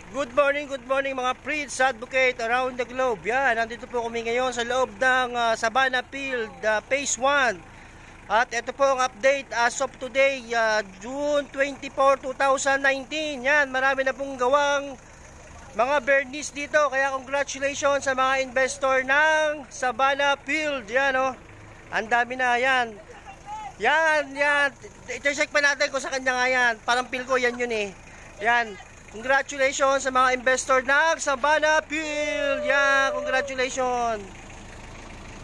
Good morning mga Prince Advocate around the globe. Yan, nandito po kami ngayon sa loob ng Sabana Field, Phase 1. At ito po ang update as of today, June 24, 2019. Yan, marami na pong gawang mga bernice dito. Kaya congratulations sa mga investor ng Sabana Field. Yan o, ang dami na yan. Yan. I-check pa natin kung sa kanya nga yan. Parang feel ko yan yun eh. Yan. Congratulations sa mga investor ng Sabana Field. Yan, congratulations.